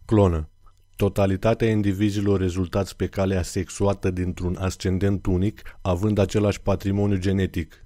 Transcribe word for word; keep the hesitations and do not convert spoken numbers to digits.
Clonă. Totalitatea indivizilor rezultați pe calea sexuată dintr-un ascendent unic, având același patrimoniu genetic.